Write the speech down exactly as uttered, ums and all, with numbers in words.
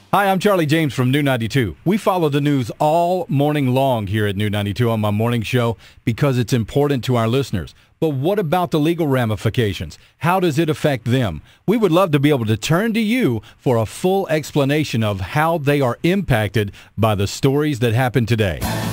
Hi, I'm Charlie James from New ninety-two. We follow the news all morning long here at New ninety-two on my morning show because it's important to our listeners. But what about the legal ramifications? How does it affect them? We would love to be able to turn to you for a full explanation of how they are impacted by the stories that happen today.